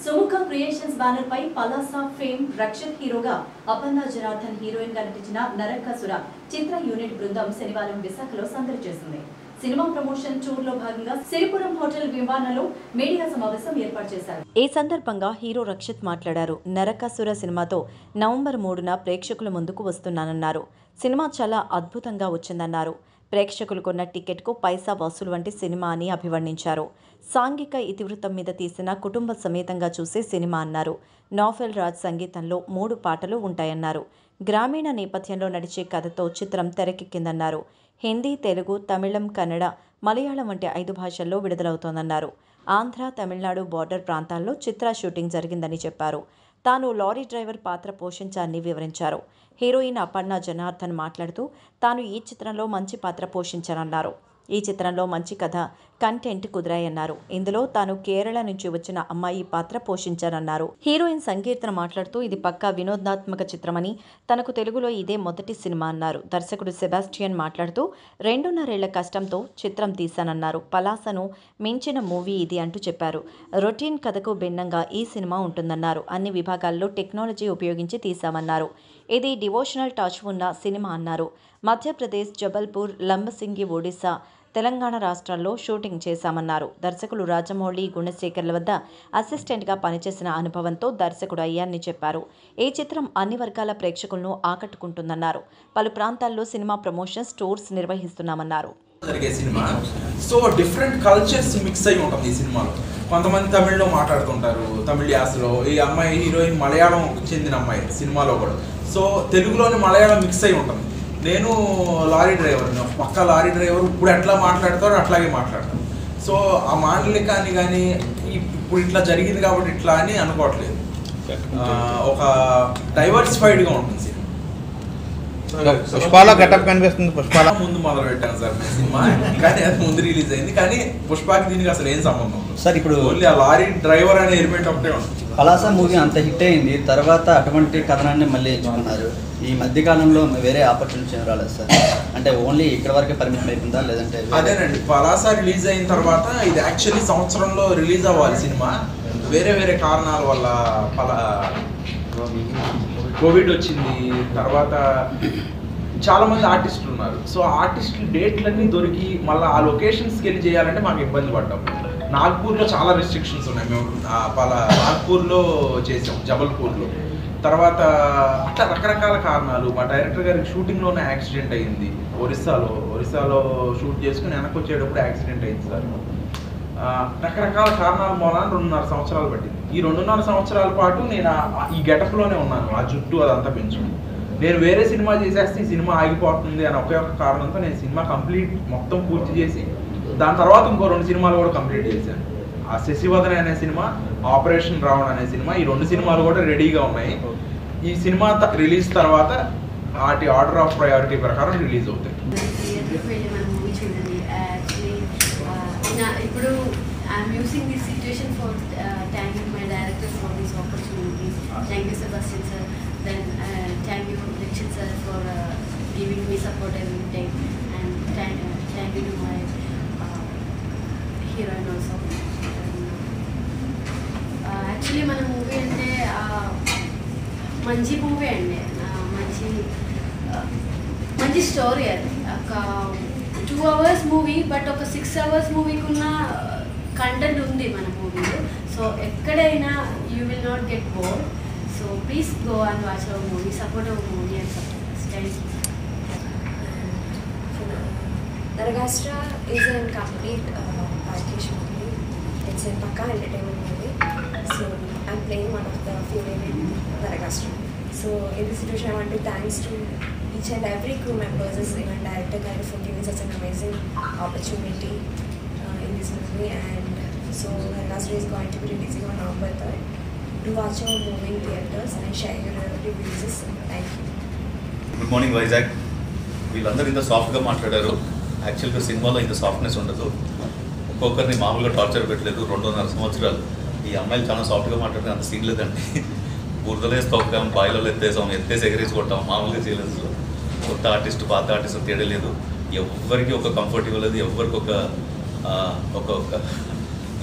Sumukha creations banner పై Palasa fame Rakshit హీరోగా Aparna Janardhan heroine గా నటించిన నరకాసుర చిత్ర యూనిట్ బృందం శనివారం విశాఖలో సందడి చేసింది. సినిమా ప్రమోషన్ టూర్ లో భాగంగా సిరిపురం హోటల్ విమానంలో మీడియా సమావేశం ఏర్పాటు చేశారు. ఈ సందర్భంగా హీరో రక్షిత్ మాట్లాడారు. నరకాసుర సినిమాతో నవంబర్ 3న ప్రేక్షకుల ముందుకు వస్తున్నానన్నారు. సినిమా చాలా అద్భుతంగా వచ్చిందన్నారు. ప్రేక్షకులు కొన్న టికెట్కు పైసా వసూలు వంటి సినిమా అని అభివర్ణించారు. సాంఘిక ఇతివృత్తం మీద తీసిన కుటుంబ సమేతంగా చూసే సినిమా అన్నారు. నోఫెల్ రాజ్ సంగీతంలో 3 పాటలు ఉంటాయన్నారు. గ్రామీణ నేపథ్యంలో నడిచే కథతో చిత్రం తెరకెక్కిందన్నారు. హిందీ, తెలుగు, తమిళం, కన్నడ, మలయాళం వంటి 5 భాషల్లో విడుదలవుతోందన్నారు. ఆంధ్ర, తమిళనాడు బోర్డర్ ప్రాంతాల్లో చిత్ర షూటింగ్ జరిగిందని చెప్పారు. తాను లారీ డ్రైవర్ పాత్ర పోషించాలని వివరించారు. హీరోయిన్ అపర్ణ జనార్దన్ మాట్లాడుతూ తాను ఈ చిత్రంలో మంచి పాత్ర పోషించానన్నారు. ఈ చిత్రంలో మంచి కథ, కంటెంట్ కుదిరాయన్నారు. ఇందులో తాను కేరళ నుంచి వచ్చిన అమ్మాయి పాత్ర పోషించానన్నారు. హీరోయిన్ సంకీర్తన మాట్లాడుతూ ఇది పక్కా వినోదాత్మక చిత్రమని, తనకు తెలుగులో ఇదే మొదటి సినిమా అన్నారు. దర్శకుడు సెబాస్టియన్ మాట్లాడుతూ 2.5 ఏళ్ల కష్టంతో చిత్రం తీశానన్నారు. పలాసను మించిన మూవీ ఇది అంటూ చెప్పారు. రొటీన్ కథకు భిన్నంగా ఈ సినిమా ఉంటుందన్నారు. అన్ని విభాగాల్లో టెక్నాలజీ ఉపయోగించి తీశామన్నారు. ఇది డివోషనల్ టచ్ ఉన్న సినిమా అన్నారు. మధ్యప్రదేశ్, జబల్పూర్, లంబసింగి, ఒడిశా, తెలంగాణ రాష్ట్రాల్లో షూటింగ్ చేశామన్నారు. దర్శకులు రాజమౌళి, గుణశేఖర్ల వద్ద అసిస్టెంట్గా పనిచేసిన అనుభవంతో దర్శకుడు అయ్యాన్ని చెప్పారు. ఈ చిత్రం అన్ని వర్గాల ప్రేక్షకులను ఆకట్టుకుంటుందన్నారు. పలు ప్రాంతాల్లో సినిమా ప్రమోషన్స్ టూర్స్ నిర్వహిస్తున్నామన్నారు. సో డిఫరెంట్ కల్చర్స్ మిక్స్ అయి ఉంటుంది ఈ సినిమాలో. కొంతమంది తమిళ్లో మాట్లాడుతుంటారు, తమిళ యాసలో. ఈ అమ్మాయి హీరోయిన్ మలయాళం చెందిన అమ్మాయి సినిమాలో కూడా. సో తెలుగులోని మలయాళం మిక్స్ అయి ఉంటుంది. నేను లారీ డ్రైవర్, పక్క లారీ డ్రైవర్. ఇప్పుడు ఎట్లా మాట్లాడతారో అట్లాగే మాట్లాడతాను. సో ఆ మాండలికాన్ని కానీ ఇప్పుడు ఇట్లా జరిగింది కాబట్టి ఇట్లా అని అనుకోవట్లేదు. ఒక డైవర్సిఫైడ్గా ఉంటుంది సినిమా. పుష్పాల గెటప్ కనిపిస్తుంది. పుష్పాల ముందు మొదలు పెట్టాను సార్ నేను సినిమా, కానీ అది ముందు రిలీజ్ అయింది. కానీ పుష్పాకి దీనికి అసలు ఏం సంబంధం సార్. ఇప్పుడు ఓన్లీ ఆ లారీ డ్రైవర్ అనే ఎలిమెంట్ ఒకటే ఉంటుంది. పలాసా మూవీ అంత హిట్ అయింది, తర్వాత అటువంటి కథనాన్ని మళ్ళీ ఎంచుకున్నారు. ఈ మధ్యకాలంలో వేరే ఆపర్చునిటీ రాలేదు సార్? అంటే ఓన్లీ ఇక్కడ వరకే పరిమితం అయిపోయిందా, లేదంటే? అదేనండి, పలాసా రిలీజ్ అయిన తర్వాత ఇది యాక్చువల్లీ సంవత్సరంలో రిలీజ్ అవ్వాలి సినిమా. వేరే వేరే కారణాల వల్ల కోవిడ్ వచ్చింది. తర్వాత చాలామంది ఆర్టిస్టులు ఉన్నారు. సో ఆర్టిస్టులు డేట్లన్నీ దొరికి మళ్ళీ ఆ లొకేషన్స్కి వెళ్ళి చేయాలంటే మాకు ఇబ్బంది పడ్డాం. నాగ్పూర్లో చాలా రెస్ట్రిక్షన్స్ ఉన్నాయి. మేము నాగ్పూర్లో చేసాం, జబల్పూర్లో. తర్వాత అట్లా రకరకాల కారణాలు. మా డైరెక్టర్ గారికి షూటింగ్లోనే యాక్సిడెంట్ అయ్యింది. ఒరిస్సాలో షూట్ చేసుకుని వెనక్కి వచ్చేటప్పుడు యాక్సిడెంట్ అయింది సార్. రకరకాల కారణాల మూలాన 2.5 సంవత్సరాలు పట్టింది. ఈ 2.5 సంవత్సరాల పాటు నేను ఈ గెటప్లోనే ఉన్నాను. ఆ జుట్టు అదంతా పెంచుకుని నేను వేరే సినిమా చేసేస్తే ఈ సినిమా ఆగిపోతుంది అని ఒకే ఒక కారణంతో నేను సినిమా మొత్తం పూర్తి చేసి దాని తర్వాత ఇంకో 2 సినిమాలు కూడా కంప్లీట్ చేశాను. ఆ శశివదన అనే సినిమా, ఆపరేషన్ రావణ్ అనే సినిమా, ఈ 2 సినిమాలు కూడా రెడీగా ఉన్నాయి. ఈ సినిమా రిలీజ్ తర్వాత వాటి ఆర్డర్ ఆఫ్ ప్రయారిటీ ప్రకారం రిలీజ్ అవుతాయి. ఇప్పుడు I'm using this situation for thanking my director for this opportunity. Thank you Sebastian sir. Then thank you Rakshit sir for giving me support every time, and thank you to my heroine also. Actually మన movie అంటే మంచి movie అండి, మంచి story. అది ఒక 2 hours movie, but ఒక 6 hours మూవీకి ఉన్న కంటెంట్ ఉంది మన మూవీలో. సో ఎక్కడైనా you will not get bored. So please go and watch our movie, support our movie and support. Nargastra is a complete package movie. It's a Pakka entertainment movie. So I'm playing one of the female in Nargastra. So in this situation, I want to thanks to each and every crew members, even director guy, for giving such an amazing opportunity in this movie. And so Nargastra is going to be releasing on November 3rd. Do watch our movie in theaters and share your reviews. Thank you. Good morning Vizag. వీళ్ళందరూ ఇంత సాఫ్ట్గా మాట్లాడారు. యాక్చువల్గా సినిమాలో ఇంత softness ఉండదు. ఒక్కొక్కరిని మామూలుగా టార్చర్ పెట్టలేదు. 2.5 సంవత్సరాలు ఈ అమ్మాయిలు చాలా సాఫ్ట్గా మాట్లాడితే అంత సీన్ లేదండి. బురదలో వేసి తొక్కాం, బాయిలో ఎత్తేసి ఎగరేసి కొట్టాం. మామూలుగా చేయలేదు. కొత్త ఆర్టిస్ట్, పాత ఆర్టిస్ట్ తేడా లేదు. ఎవరికి ఒక కంఫర్ట్ ఇవ్వలేదు, ఎవరికి ఒక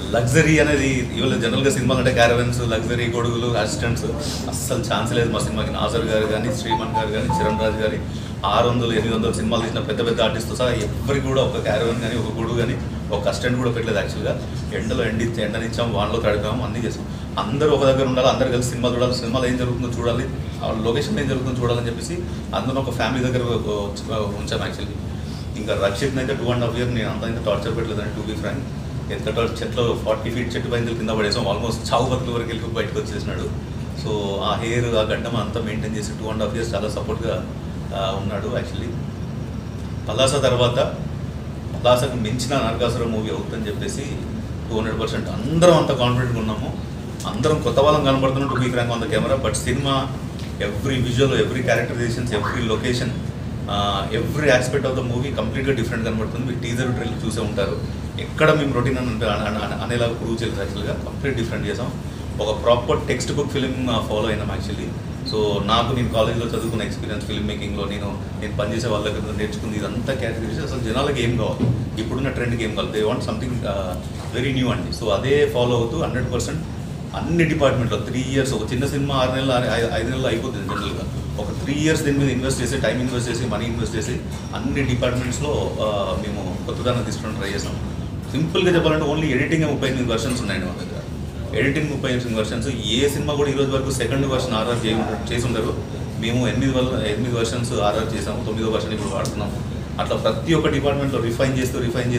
లగ్జరీ అనేది ఇవాళ జనరల్గా సినిమాలు అంటే క్యారవెన్స్, లగ్జరీ గొడుగులు, అసిస్టెంట్స్ అస్సలు ఛాన్స్ లేదు మా సినిమాకి. నాజర్ గారు కానీ, శ్రీమన్ గారు కానీ, చరణ్ రాజు గారి 600, 800 సినిమాలు తీసిన పెద్ద పెద్ద ఆర్టిస్టు సహా ఎవరికి కూడా ఒక క్యారవెన్ కానీ, ఒక గొడుగు కానీ, ఒక అసిస్టెంట్ కూడా పెట్టలేదు. యాక్చువల్గా ఎండనిచ్చాం, వానలో తడిపాము, అన్నీ చేసాం. అందరూ ఒక దగ్గర ఉండాలి, అందరు కలిసి సినిమా చూడాలి, సినిమాలో ఏం జరుగుతుందో చూడాలి, లొకేషన్ ఏం జరుగుతుందో చూడాలని చెప్పేసి అందరూ ఒక ఫ్యామిలీ దగ్గర ఉంచాం. యాక్చువల్లీ ఇంకా రక్షిత్ని అయితే 2.5 years నేను అంతా ఇంకా టార్చర్ పెట్టలేదని, టు బీ ఫ్రాంక్. ఎంత చెట్లు 40 feet చెట్టు పైన కింద పడేసాం, ఆల్మోస్ట్ చావు బతుల వరకు వెళ్ళి బయటకు వచ్చేసినాడు. సో ఆ హెయిర్, ఆ గడ్డం అంతా మెయింటైన్ చేసి 2.5 years చాలా సపోర్ట్గా ఉన్నాడు. యాక్చువల్లీ పలాస తర్వాత పలాసకు మించిన నరకాసుర మూవీ అవుతుందని చెప్పేసి 200% అందరం అంత కాన్ఫిడెంట్గా ఉన్నాము. అందరం కొత్త వాళ్ళం కనబడుతున్నాం, to be frank on the camera. But cinema every visual, every characterisations, every location, every aspect of the movie కంప్లీట్గా డిఫరెంట్ కనబడుతుంది. మీరు టీజర్ ట్రైలర్ చూసే ఉంటారు. ఎక్కడ మేము రొటీన్ అనేలాగా ప్రూవ్ చేయలేదు. యాక్చువల్గా కంప్లీట్ డిఫరెంట్ చేసాం. ఒక proper textbook film follow అయినాం యాక్చువల్లీ. సో నేను కాలేజ్లో చదువుకున్న ఎక్స్పీరియన్స్ ఫిల్మ్ మేకింగ్లో, నేను పనిచేసే వాళ్ళ దగ్గర నేర్చుకుంది ఇదంతా కేటగిరీస్. అసలు జనాలకి ఏం కావాలి, ఇప్పుడున్న ట్రెండ్కి ఏం కావాలి, they want something very new అండి. సో అదే ఫాలో అవుతూ 100% అన్ని డిపార్ట్మెంట్లో 3 years, ఒక చిన్న సినిమా 6 నెలలు 5 నెలలు అయిపోతుంది జనరల్గా. ఒక 3 years దీని మీద ఇన్వెస్ట్ చేసి, టైం ఇన్వెస్ట్ చేసి, మనీ ఇన్వెస్ట్ చేసి అన్ని డిపార్ట్మెంట్స్లో మేము కొత్తదాన్ని తీసుకోవడం ట్రై చేసాం. సింపుల్గా చెప్పాలంటే ఓన్లీ ఎడిటింగ్ 38 versions ఉన్నాయండి మా దగ్గర. Editing 38 versions. ఏ సినిమా కూడా ఈరోజు వరకు సెకండ్ వర్షన్ ఆర్ఆర్ చేసి ఉండరు. మేము 8 versions ఆర్ఆర్ చేసాము, 9వ version ఇప్పుడు వాడుతున్నాము. అట్లా ప్రతి ఒక్క డిపార్ట్మెంట్లో రిఫైన్ చేస్తూ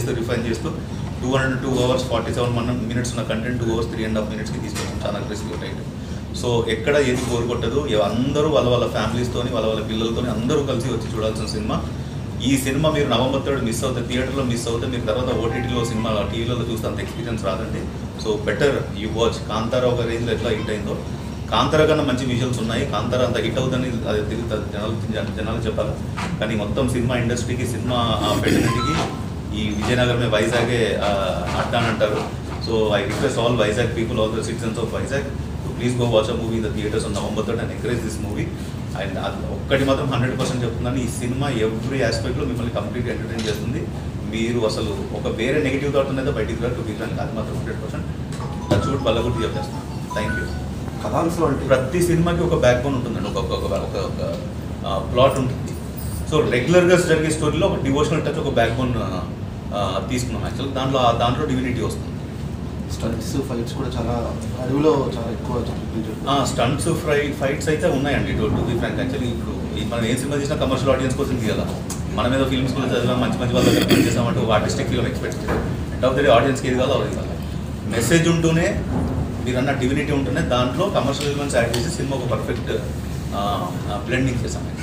202 hours 47 minutes ఉన్న కంటెంట్ 2 hours 3.5 minutesకి తీసుకొచ్చాం. చాలా అగ్రెసివ్గా టైట్. సో ఎక్కడ ఏది కోరుకొట్టదు. అందరూ వాళ్ళ ఫ్యామిలీస్తోని, వాళ్ళ పిల్లలతో అందరూ కలిసి వచ్చి చూడాల్సిన సినిమా. ఈ సినిమా మీరు November 3rd మిస్ అవుతే, థియేటర్లో మిస్ అవుతే, మీరు తర్వాత ఓటీటీలో సినిమా టీవీలలో చూస్తే అంత ఎక్స్పీరియన్స్ రాదండి. So better you watch. Kantara ఒక రేంజ్లో ఎట్లా హిట్ అయిందో, కాంతారా కన్నా మంచి విజువల్స్ ఉన్నాయి. కాంతారా అంత హిట్ అవుతుందని అది తిరుగుతుంది, జనాలు చెప్పాలి. కానీ మొత్తం సినిమా ఇండస్ట్రీకి, సినిమా ఫెటర్నిటీకి ఈ విజయనగరమే, వైజాగే అడ్డా అని అంటారు. So I request all Vizag people, all the citizens of Vizag, please go watch a movie in the theatres on November 3rd and encourage this movie. And ఒక్కటి మాత్రం 100% చెప్తున్నాను, ఈ సినిమా ఎవ్రీ ఆస్పెక్ట్లో మిమ్మల్ని కంప్లీట్ ఎంటర్టైన్ చేస్తుంది. మీరు అసలు ఒక వేరే నెగిటివ్ థాట్ అనేది బయటికి రాదు, టు బీ ఫ్రాంక్. అది మాత్రం 100% చూడు బల్లగుడ్డి చెప్పేస్తున్నాను. Thank you. ప్రతి సినిమాకి ఒక బ్యాక్ బోన్ ఉంటుందండి, ఒక ప్లాట్ ఉంటుంది. సో రెగ్యులర్గా జరిగే స్టోరీలో ఒక డివోషనల్ టచ్, ఒక బ్యాక్ బోన్ తీసుకున్నాం. యాక్చువల్గా దాంట్లో డివినిటీ వస్తుంది. స్టంట్స్, ఫైట్స్ కూడా చాలా అడవిలో చాలా ఎక్కువ. స్టంట్స్, ఫైట్స్ అయితే ఉన్నాయండి, టు బీ ఫ్రాంక్. యాక్చువల్లీ ఇప్పుడు మనం ఏ సినిమా చేసినా కమర్షియల్ ఆడియన్స్ కోసం తీయాలి. మనం ఏదో ఫిల్మ్ స్కూల్లో చదివాం, మంచి వాళ్ళ దగ్గర పని చేసామంటే ఒక ఆర్టిస్టిక్ ఫిల్మ్ ఎక్స్పెక్ట్ చేయాలి. ఎండ్ ఆఫ్ ద డే ఆడియన్స్కి ఏది కావాలో అది కావాలి. మెసేజ్ ఉంటూనే, మీరు అన్న డివినిటీ ఉంటూనే, దాంట్లో కమర్షియల్ ఎలిమెంట్స్ యాడ్ చేసి సినిమా ఒక పర్ఫెక్ట్ బ్లెండింగ్ చేసాం.